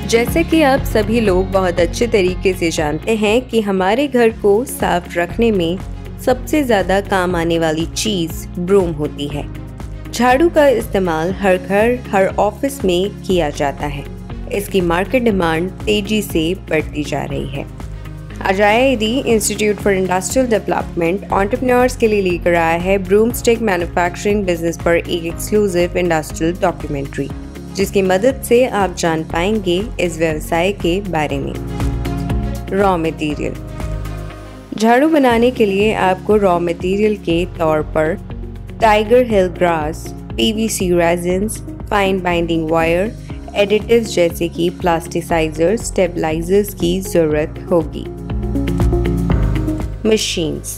जैसे कि आप सभी लोग बहुत अच्छे तरीके से जानते हैं कि हमारे घर को साफ रखने में सबसे ज़्यादा काम आने वाली चीज़ ब्रूम होती है। झाड़ू का इस्तेमाल हर घर, हर ऑफिस में किया जाता है। इसकी मार्केट डिमांड तेजी से बढ़ती जा रही है। आज IIED institute for industrial development entrepreneurs के लिए लेकर आया है ब्रूमस्टिक मैन्युफैक्चरिंग बिजनेस पर एक एक्सक्लूसिव इंडस्ट्रियल डॉक्यूमेंट्री, जिसकी मदद से आप जान पाएंगे इस व्यवसाय के बारे में। Raw material. झाड़ू बनाने के लिए आपको रॉ मटेरियल के तौर पर tiger hill grass, PVC resins, fine binding wire, additives जैसे कि प्लास्टिसाइजर्स, स्टेबलाइजर्स की जरूरत होगी। मशीन्स।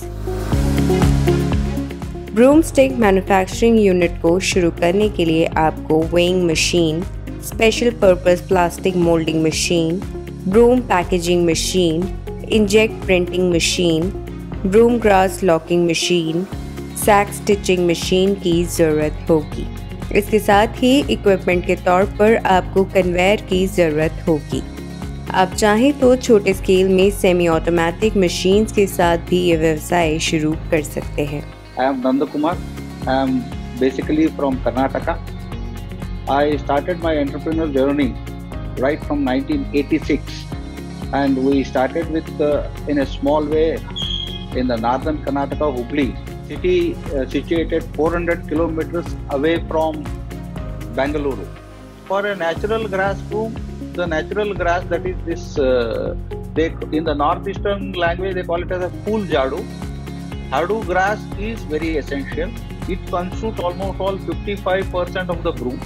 ब्रूमस्टिक मैन्युफैक्चरिंग यूनिट को शुरू करने के लिए आपको weighing machine, special purpose plastic moulding machine, broom packaging machine, inject printing machine, broom grass locking machine, sack stitching machine की ज़रूरत होगी। इसके साथ ही इक्विपमेंट के तौर पर आपको कन्वेयर की ज़रूरत होगी। आप चाहें तो छोटे स्केल में सेमी ऑटोमेटिक मशीन्स के साथ भी ये व्यवसाय शुरू कर सकते हैं। I am Nanda Kumar. I am basically from Karnataka. I started my entrepreneurial journey right from 1986, and we started with in a small way in the northern Karnataka, Hubli city, situated 400 kilometers away from Bangalore. For a natural grass broom, the natural grass that is this, they in the northeastern language they call it as a pool jadu. Jadu grass is very essential. It consumes almost all 55% of the broom.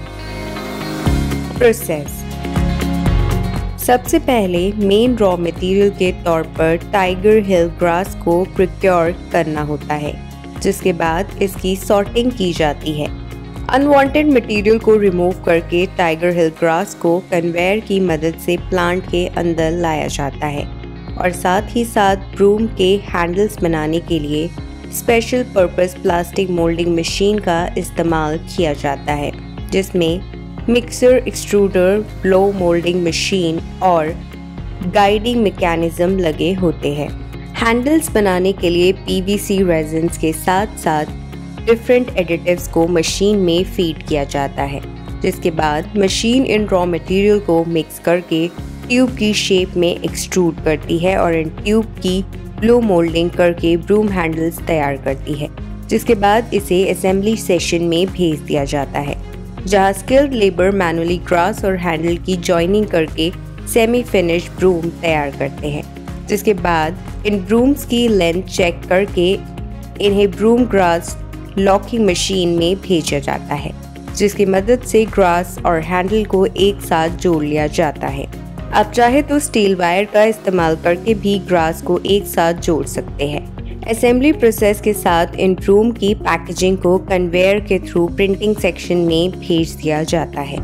Process. सबसे पहले main raw material के तौर पर tiger hill grass को procure करना होता है, जिसके बाद इसकी सॉर्टिंग की जाती है। अनवांटेड मटेरियल को रिमूव करके टाइगर हिल ग्रास को कन्वेयर की मदद से प्लांट के अंदर लाया जाता है और साथ ही साथ ब्रूम के हैंडल्स बनाने के लिए special purpose plastic moulding machine का इस्तेमाल किया जाता है, जिसमें mixer, extruder, blow moulding machine और गाइडिंग मैकेनिज्म लगे होते हैं। हैंडल्स बनाने के लिए PVC रेजिन्स के साथ साथ डिफरेंट एडिटिव्स को मशीन में फीड किया जाता है, जिसके बाद मशीन इन रॉ मटेरियल को मिक्स करके ट्यूब की शेप में एक्सट्रूड करती है और इन ट्यूब की ब्लो मोल्डिंग करके ब्रूम हैंडल्स तैयार करती है, जिसके बाद इसे असेंबली सेशन में भेज दिया जाता है, जहां स्किल्ड लेबर मैनुअली ग्रास और हैंडल की जॉइनिंग करके सेमी फिनिश ब्रूम तैयार करते हैं, जिसके बाद इन ब्रूम्स की लेंथ चेक करके इन्हें ब्रूम ग्रास लॉकिंग मशीन में भेजा जाता है, जिसकी मदद से ग्रास और हैंडल को एक साथ जोड़ लिया जाता है। आप चाहे तो स्टील वायर का इस्तेमाल करके भी ग्रास को एक साथ जोड़ सकते हैं। असेंबली प्रोसेस के साथ इन ब्रूम की पैकेजिंग को कन्वेयर के थ्रू प्रिंटिंग सेक्शन में भेज दिया जाता है,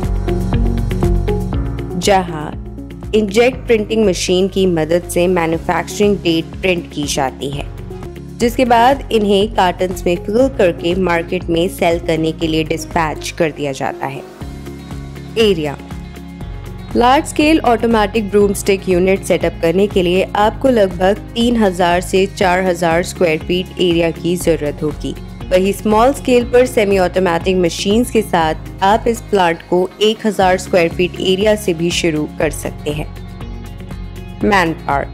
जहां इंजेक्ट प्रिंटिंग मशीन की मदद से मैन्युफैक्चरिंग डेट प्रिंट की जाती है, जिसके बाद इन्हें कार्टन्स में फिल करके मार्केट में सेल करने के लिए डिस्पैच कर दिया जाता है। Area. Large scale automatic broomstick unit setup करने के लिए आपको लगभग 3000 से 4000 स्क्वायर फीट एरिया की जरूरत होगी। वहीं स्मॉल स्केल पर सेमी ऑटोमेटिक मशीन्स के साथ आप इस प्लांट को 1000 स्क्वायर फीट एरिया से भी शुरू कर सकते हैं। Manpower.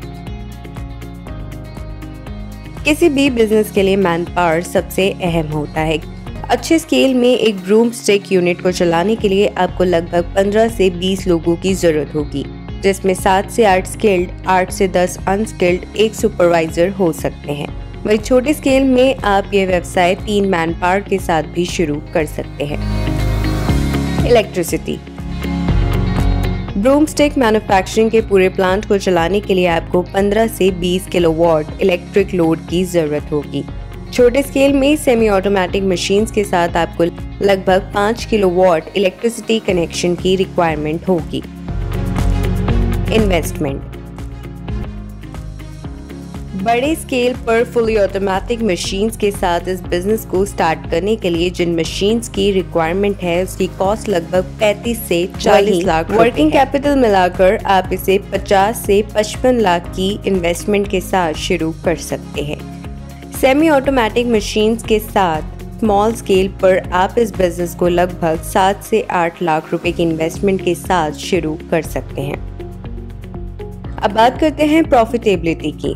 किसी भी बिजनेस के लिए मैन पावर सबसे अहम होता है। अच्छे स्केल में एक ब्रूम स्टिक यूनिट को चलाने के लिए आपको लगभग 15 से 20 लोगों की जरूरत होगी, जिसमें 7 से 8 स्किल्ड, 8 से 10 अनस्किल्ड, एक सुपरवाइजर हो सकते हैं। वही छोटे स्केल में आप ये व्यवसाय 3 मैन पावर के साथ भी शुरू कर सकते हैं। इलेक्ट्रिसिटी। ब्रूमस्टिक मैन्युफैक्चरिंग के पूरे प्लांट को चलाने के लिए आपको 15 से 20 किलोवाट इलेक्ट्रिक लोड की जरूरत होगी। छोटे स्केल में सेमी ऑटोमेटिक मशीन्स के साथ आपको लगभग 5 किलोवाट इलेक्ट्रिसिटी कनेक्शन की रिक्वायरमेंट होगी। इन्वेस्टमेंट। बड़े स्केल पर फुली ऑटोमेटिक मशीन्स के साथ इस बिजनेस को स्टार्ट करने के लिए जिन मशीन्स की रिक्वायरमेंट है उसकी कॉस्ट लगभग 35 से 40 लाख। वर्किंग कैपिटल मिलाकर आप इसे 50 से 55 लाख की इन्वेस्टमेंट के साथ शुरू कर सकते हैं। सेमी ऑटोमेटिक मशीन्स के साथ स्मॉल स्केल पर आप इस बिजनेस को लगभग 7 से 8 लाख रुपए की इन्वेस्टमेंट के साथ शुरू कर सकते हैं। अब बात करते हैं प्रॉफिटेबिलिटी की।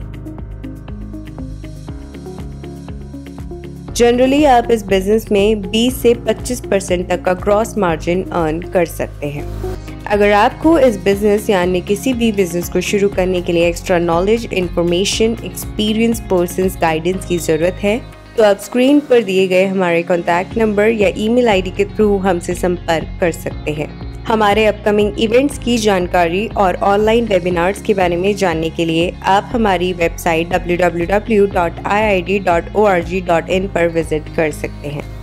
जनरली आप इस बिजनेस में 20 से 25% तक का ग्रॉस मार्जिन अर्न कर सकते हैं। अगर आपको इस बिजनेस यानी किसी भी बिजनेस को शुरू करने के लिए extra knowledge, information, experience persons guidance की ज़रूरत है तो आप स्क्रीन पर दिए गए हमारे कॉन्टैक्ट नंबर या ईमेल आईडी के थ्रू हमसे संपर्क कर सकते हैं। हमारे अपकमिंग इवेंट्स की जानकारी और ऑनलाइन वेबिनार्स के बारे में जानने के लिए आप हमारी वेबसाइट www.iid.org.in पर विजिट कर सकते हैं।